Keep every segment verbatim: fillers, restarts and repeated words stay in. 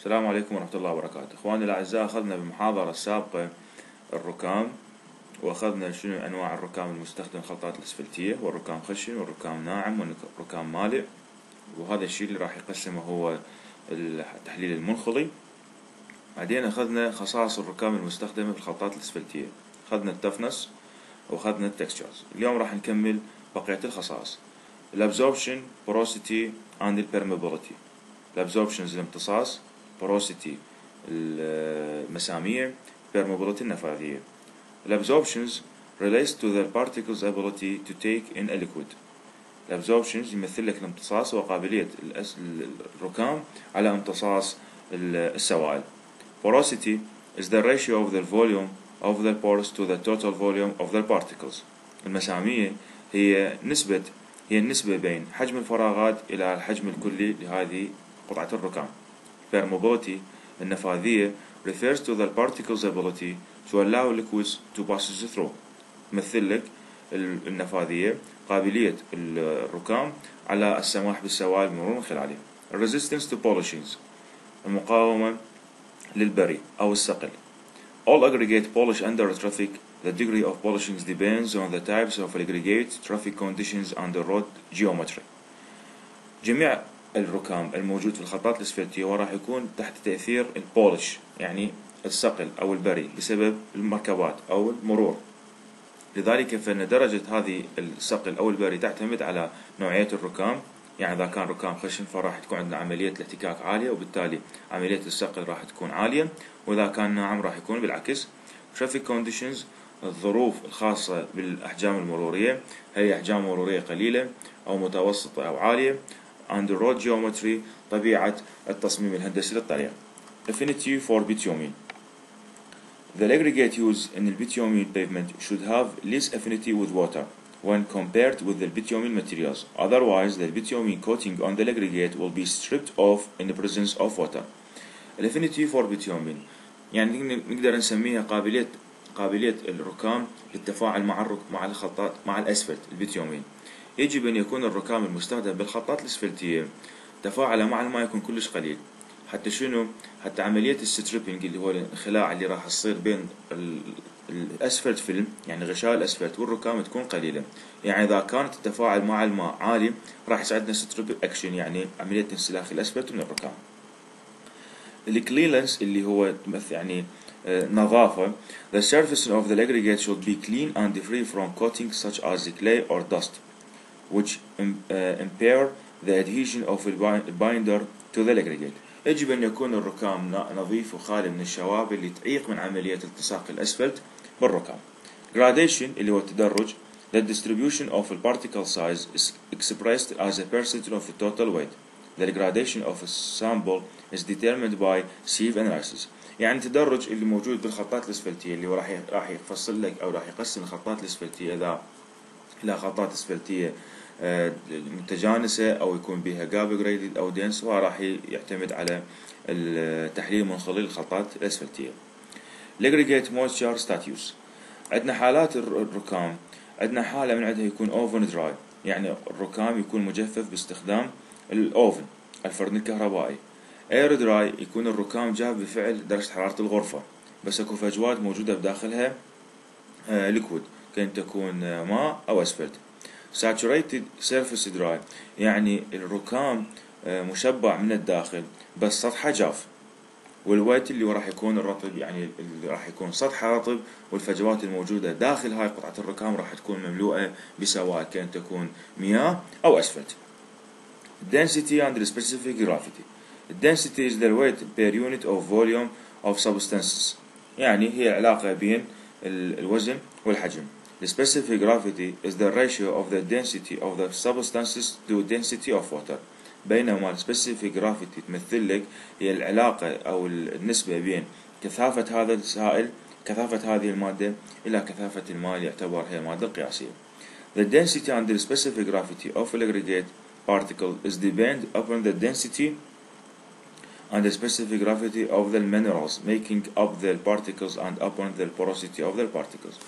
السلام عليكم ورحمة الله وبركاته. اخواني الاعزاء، اخذنا بالمحاضرة السابقة الركام، واخذنا شنو انواع الركام المستخدم في الخلطات الاسفلتية، والركام خشن والركام ناعم والركام مالئ، وهذا الشيء اللي راح يقسمه هو التحليل المنخلي. بعدين اخذنا خصائص الركام المستخدمة في الخلطات الاسفلتية، اخذنا التفنس واخذنا التكستشرز. اليوم راح نكمل بقية الخصائص: الابزوربشن، بوروسيتي اند البيرميبيليتي. الابزوربشنز الامتصاص، porosity المسامية، permeability النفاذية. الابزوربشنز relates to the particles ability to take in a liquid. الابزوربشنز يمثل لك الامتصاص وقابلية الركام على امتصاص السوائل. Porosity is the ratio of the volume of the pores to the total volume of the particles. المسامية هي نسبة هي النسبة بين حجم الفراغات إلى الحجم الكلي لهذه قطعة الركام. Permeability النفاذية refers to the particles ability to allow liquids to pass through. مثل لك النفاذية قابلية الركام على السماح بالسوائل المرور من خلاله. Resistance to polishings المقاومة للبري أو الصقل. All aggregate polish under traffic. The degree of polishing depends on the types of aggregate, traffic conditions and the road geometry. جميع الركام الموجود في الخلطات الاسفلتية وراح يكون تحت تأثير البولش، يعني الصقل أو البري، بسبب المركبات أو المرور. لذلك فإن درجة هذه الصقل أو البري تعتمد على نوعية الركام. يعني إذا كان ركام خشن فراح تكون عندنا عملية الاحتكاك عالية، وبالتالي عملية الصقل راح تكون عالية، وإذا كان ناعم راح يكون بالعكس. Traffic conditions الظروف الخاصة بالأحجام المرورية، هي أحجام مرورية قليلة أو متوسطة أو عالية. and road geometry طبيعة التصميم الهندسي للطريق. Affinity for bitumen. The aggregate used in the bitumen pavement should have less affinity with water when compared with the bitumen materials. Otherwise, the bitumen coating on the aggregate will be stripped off in the presence of water. Affinity for bitumen يعني نقدر نسميها قابلية قابلية الركام للتفاعل مع الرك مع الخلطات مع الأسفلت البيتيومين. يجب أن يكون الركام المستخدم بالخلطات الاسفلتية تفاعله مع الماء يكون كلش قليل، حتى شنو حتى عملية الستريبينج اللي هو الخلاع اللي راح تصير بين الأسفلت فيلم، يعني غشاء الأسفلت والركام، تكون قليلة. يعني إذا كانت التفاعل مع الماء عالي راح يساعدنا ستريب أكشن، يعني عملية انسلاخ الأسفلت من الركام. الكلينس اللي هو يعني نظافة. The surface of the aggregate should be clean and free from coatings such as clay or dust, which impair the adhesion of the binder to the aggregate. يجب أن يكون الركام نظيف وخالي من الشوائب اللي تعيق من عملية التصاق الأسفلت بالركام. Gradation اللي هو التدرج. The distribution of the particle size is expressed as a percentage of the total weight. The gradation of a sample is determined by sieve analysis. يعني التدرج اللي موجود بالخلطات الاسفلتية اللي راح راح يفصل لك أو راح يقسم الخلطات الاسفلتية إذا إلى خلطات اسفلتية متجانسة أو يكون بها جاب جريدد أو دنس، وراح يعتمد على التحليل المنخلي للخلطات الاسفلتية. Aggregate moisture status. عندنا حالات الركام، عندنا حالة من عندها يكون oven dry، يعني الركام يكون مجفف باستخدام الأوفن الفرن الكهربائي. air dry يكون الركام جاف بفعل درجة حرارة الغرفة، بس اكو فجوات موجودة بداخلها ليكويد، كان تكون ماء أو أسفلت. saturated surface dry يعني الركام مشبع من الداخل بس سطحه جاف، والويت اللي راح يكون الرطب، يعني اللي راح يكون سطحه رطب، والفجوات الموجودة داخل هاي قطعة الركام راح تكون مملوءة بسوائل، كان تكون مياه أو أسفلت. density and specific gravity. density is the weight per unit of volume of substances، يعني هي العلاقة بين الوزن والحجم. The specific gravity is the ratio of the density of the substances to density of water. بينما ال specific gravity تمثل لك هي العلاقة أو النسبة بين كثافة هذا السائل كثافة هذه المادة إلى كثافة الماء اللي يعتبر هي المادة القياسية. The density and the specific gravity of aggregate particle is depend upon the density and the specific gravity of the minerals making up the particles and upon the porosity of the particles.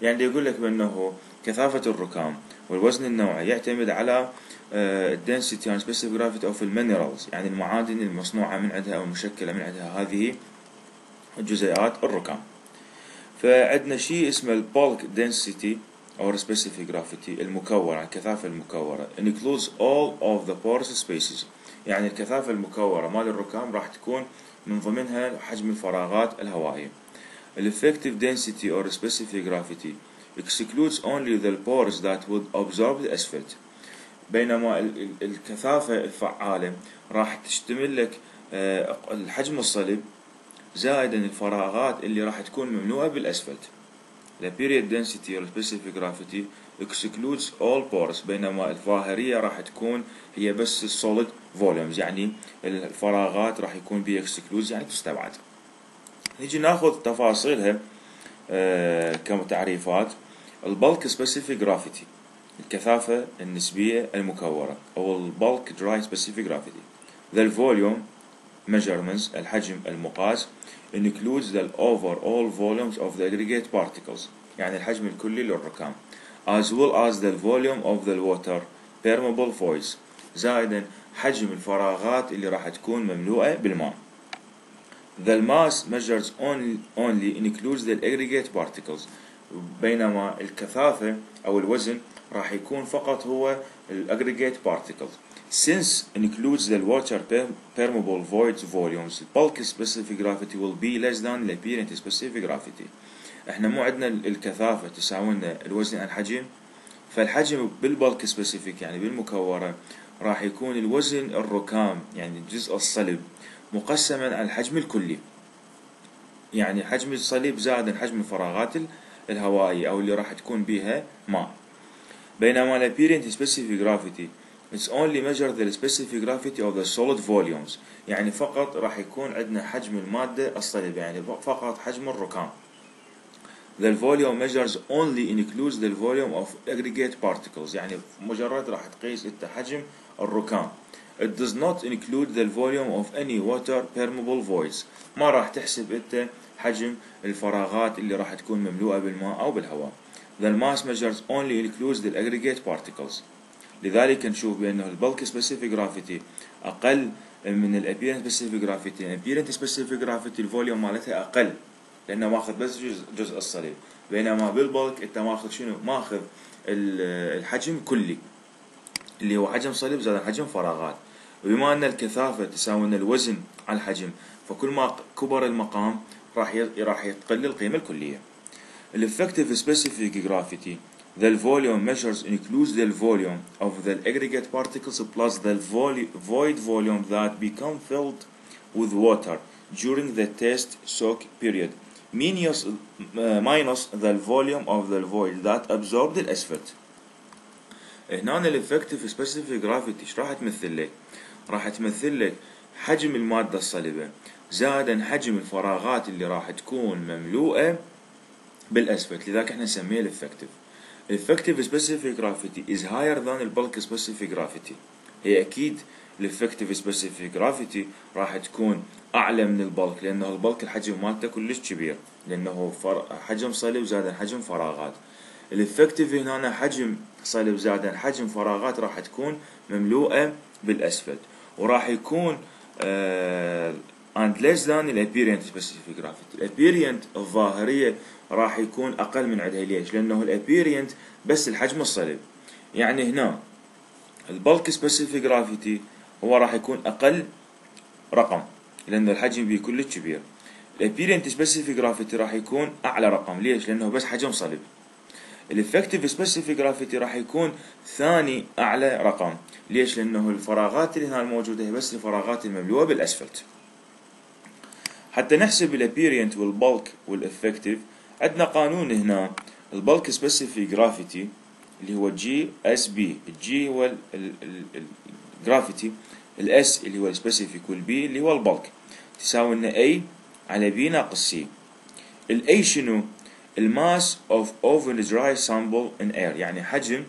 يعني يقول لك بأنه كثافة الركام والوزن النوعي يعتمد على density and specific gravity of المينرالز، يعني المعادن المصنوعة من عندها أو المشكلة من عندها هذه الجزيئات الركام. فعندنا شيء اسمه البولك density or specific gravity المكورة، الكثافة المكورة includes all of the porous spaces، يعني الكثافة المكورة مال الركام راح تكون من ضمنها حجم الفراغات الهوائية. effective density or specific gravity excludes only the pores that would absorb the asphalt، بينما الكثافة الفعالة راح تشتمل لك الحجم الصلب زائدا الفراغات اللي راح تكون مملوءة بالأسفلت. The period density or specific gravity excludes all pores، بينما الظاهرية راح تكون هي بس solid volumes، يعني الفراغات راح يكون بها excludes يعني تستبعد. نيجي ناخذ تفاصيلها آه كمتعريفات. البلك specific gravity الكثافة النسبية المكورة أو البلك dry specific gravity. The volume measurements الحجم المقاس includes the overall volumes of the aggregate particles، يعني الحجم الكلي للركام as well as the volume of the water permeable voids، زائدا حجم الفراغات اللي راح تكون مملوءة بالماء. The mass measures only, only includes the aggregate particles، بينما الكثافة أو الوزن راح يكون فقط هو ال aggregate particles. Since includes the water permeable voids volumes, bulk specific gravity will be less than the apparent specific gravity. احنا مو عندنا الكثافة تساوي لنا الوزن عن الحجم، فالحجم بالبلك سبيسيفيك يعني بالمكورة راح يكون الوزن الركام يعني الجزء الصلب مقسما على الحجم الكلي، يعني حجم الصليب زائد حجم الفراغات الهوائية أو اللي راح تكون بها ماء. بينما ال apparent specific gravity it's only measure the specific gravity of the solid volumes، يعني فقط راح يكون عندنا حجم المادة الصلبة، يعني فقط حجم الركام. The volume measures only includes the volume of aggregate particles، يعني مجرد راح تقيس انت حجم الركام. It does not include the volume of any water permeable voids، ما راح تحسب انت حجم الفراغات اللي راح تكون مملوءة بالماء أو بالهواء. The mass measures only includes the aggregate particles. لذلك نشوف بأنه البلك specific gravity أقل من ال apparent specific gravity. ال apparent specific gravity الفوليوم مالتها أقل لأنه ماخذ بس جزء جزء الصليب، بينما بالبلك أنت ماخذ شنو؟ ماخذ الحجم كلي اللي هو حجم صليب زائد حجم فراغات. وبما أن الكثافة تساوي الوزن على الحجم، فكل ما كبر المقام راح راح تقل القيمة الكلية. ال effective specific gravity the volume measures includes the volume of the aggregate particles plus the void volume that become filled with water during the test soak period minus, uh, minus the volume of the void that absorbed the asphalt. هنا ال effective specific gravity ايش راح تمثل لك؟ راح تمثل لك حجم المادة الصلبة زائدا حجم الفراغات اللي راح تكون مملوءة بالأسفلت، لذلك احنا نسميه ال effective. effective specific gravity is higher than the bulk specific gravity. هي أكيد ال effective specific gravity راح تكون أعلى من البلك، لأنه البلك الحجم مالته كلش كبير، لأنه حجم صلب زائد حجم فراغات. ال effective هنا حجم صلب زائد حجم فراغات راح تكون مملوءة بالأسفل، وراح يكون uh, and less than ال apparent specific gravity. ال apparent الظاهرية راح يكون أقل من عندها. ليش؟ لأنه ال apparent بس الحجم الصلب، يعني هنا البلك specific gravity هو راح يكون أقل رقم لأنه الحجم بيه كله كبير. ال apparent specific gravity راح يكون أعلى رقم. ليش؟ لأنه بس حجم صلب. ال effective specific gravity راح يكون ثاني أعلى رقم. ليش؟ لأنه الفراغات اللي هنا الموجودة هي بس الفراغات المملوءة بالأسفلت. حتى نحسب ال apparent والبلك والeffective عندنا قانون هنا. البلك specific gravity اللي هو جي اس بي، الجي هو الجرافيتي، الاس اللي هو السبيسيفيك، والبي اللي هو البلك، تساوي لنا A على B ناقص C. ال A شنو؟ الماس of oven dry sample in air، يعني حجم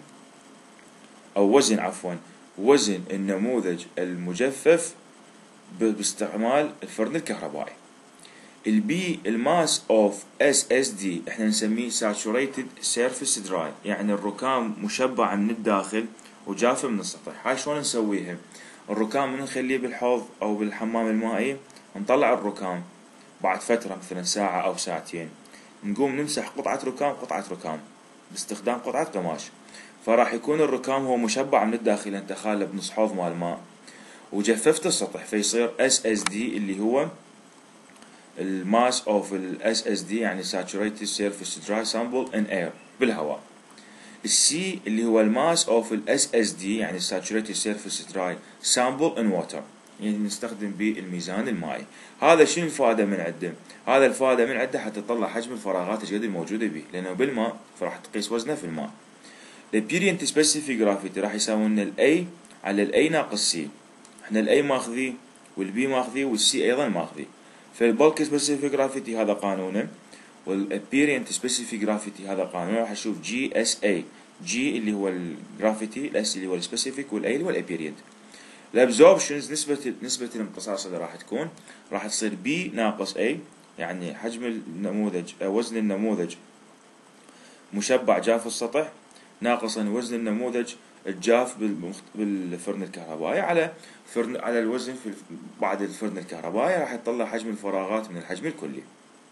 أو وزن عفوا وزن النموذج المجفف باستعمال الفرن الكهربائي. البي الماس اوف اس اس دي احنا نسميه saturated surface dry، يعني الركام مشبع من الداخل وجاف من السطح. هاي شلون نسويها؟ الركام من نخليه بالحوض او بالحمام المائي، نطلع الركام بعد فترة مثلا ساعة او ساعتين، نقوم نمسح قطعة ركام قطعة ركام باستخدام قطعة قماش، فراح يكون الركام هو مشبع من الداخل، انت خاله بنص حوض مال ماء وجففت السطح، فيصير اس اس دي اللي هو الماس اوف الاس اس دي يعني saturated surface dry sample in air بالهواء. السي اللي هو الماس اوف الاس اس دي يعني saturated surface dry sample in water، يعني نستخدم به الميزان المائي. هذا شنو الفائدة من عنده؟ هذا الفائدة من عنده حتى تطلع حجم الفراغات ايش قد الموجودة به، لأنه بالماء فراح تقيس وزنه في الماء. البيرينت سبيسيفيك جرافيتي راح يساوي لنا الاي على الاي ناقص سي، احنا الاي ماخذيه والبي ماخذيه والسي ايضا ماخذيه. فالبلك سبيسيفيك جرافيتي هذا قانونه، والابيرينت سبيسيفيك جرافيتي هذا قانونه. راح اشوف جي اس اي، جي اللي هو الجرافيتي، الاس اللي هو السبيسيفيك، والاي اللي هو الابيرينت. الابزوربشنز نسبة نسبة الامتصاص اللي راح تكون راح تصير بي ناقص اي، يعني حجم النموذج وزن النموذج مشبع جاف السطح ناقصا وزن النموذج الجاف بالفرن الكهربائي على فرن على الوزن في بعد الفرن الكهربائي، راح تطلع حجم الفراغات من الحجم الكلي.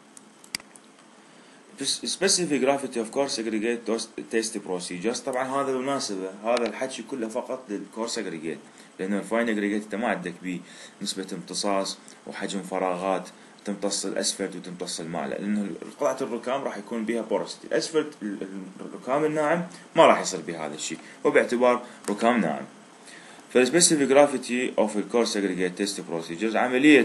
specific gravity of course aggregate test procedures. طبعا هذا بالمناسبة هذا الحكي كله فقط للكورس aggregate، لأنه الفاين aggregate انت ما عندك بيه نسبة امتصاص وحجم فراغات تمتص الاسفلت وتمتص الماء، لأن قطعة الركام راح يكون بها بورستي. الاسفلت الركام الناعم ما راح يصير بهذا الشيء وباعتبار ركام ناعم. فالسبيسيفيك جرافيتي اوف الكورس aggregate تيست بروسيجرز، عملية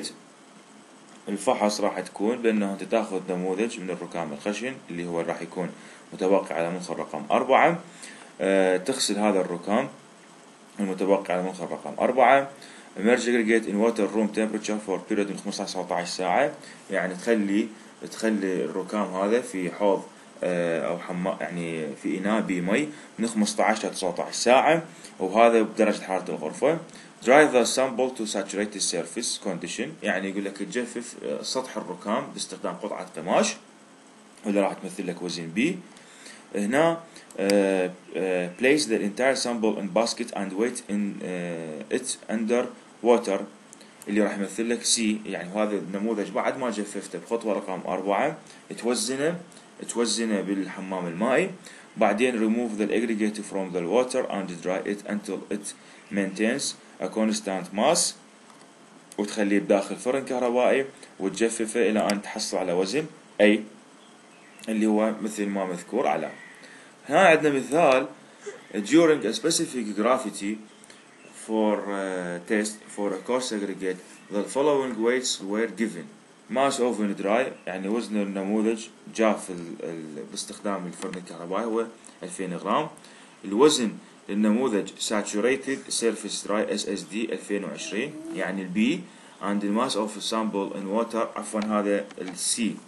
الفحص راح تكون بأنه أنت تأخذ نموذج من الركام الخشن اللي هو راح يكون متبقي على منخل رقم أربعة، أه تغسل هذا الركام المتبقي على منخل رقم أربعة، merge aggregate in water room temperature for period من خمسة عشر سبعة عشر ساعة، يعني تخلي تخلي الركام هذا في حوض أه أو حمام، يعني في إناء بمي من خمسة عشر إلى تسعة عشر ساعة، وهذا بدرجة حرارة الغرفة. dry the sample to saturated surface condition، يعني يقول لك تجفف سطح الركام باستخدام قطعة قماش ولا راح تمثل لك وزن بي. هنا uh, uh, place the entire sample in basket and wait in uh, it under water اللي راح يمثل لك سي، يعني هذا النموذج بعد ما جففته بخطوة رقم أربعة توزنه توزنه بالحمام المائي، بعدين remove the aggregate from the water and dry it until it maintains a constant mass، وتخليه بداخل فرن كهربائي وتجففه إلى أن تحصل على وزن A اللي هو مثل ما مذكور على. هنا عندنا مثال during a specific gravity for uh, test for a coarse aggregate the following weights were given. mass of dry يعني وزن النموذج جاف باستخدام الفرن الكهربائي هو ألفين غرام. الوزن للنموذج saturated surface dry إس إس دي ألفين وعشرين يعني البي، and the mass of sample in water عفوا هذا السي،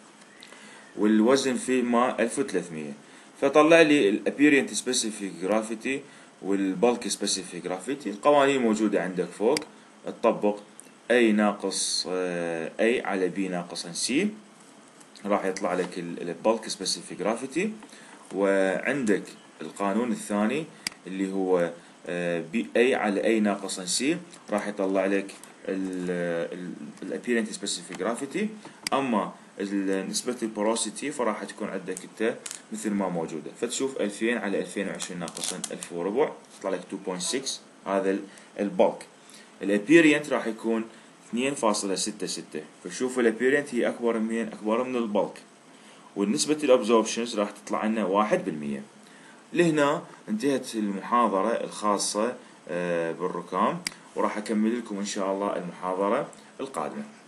والوزن في ماء ألف وثلاثمية. فطلع لي الابيرينت سبيسيفيك جرافيتي والبلك سبيسيفيك جرافيتي. القوانين موجودة عندك فوق، تطبق اي ناقص اي على بي ناقص سي راح يطلع لك البلك سبيسيفيك جرافيتي. وعندك القانون الثاني اللي هو بي اي على اي ناقص سي راح يطلع لك الابيرنت سبيسيفيك جرافيتي. اما نسبة البوروسيتي فراح تكون عندك انت مثل ما موجودة، فتشوف ألفين على ألفين وعشرين ناقصا ألف وربع يطلع لك اثنين فاصلة ستة. هذا البلك. الابيرنت راح يكون اثنين فاصلة ستة ستة، فشوف الابيرنت هي اكبر من اكبر من البلك. والنسبة الابزوربشنز راح تطلع لنا واحد بالمية. لهنا انتهت المحاضرة الخاصة بالركام، وراح أكمل لكم إن شاء الله المحاضرة القادمة.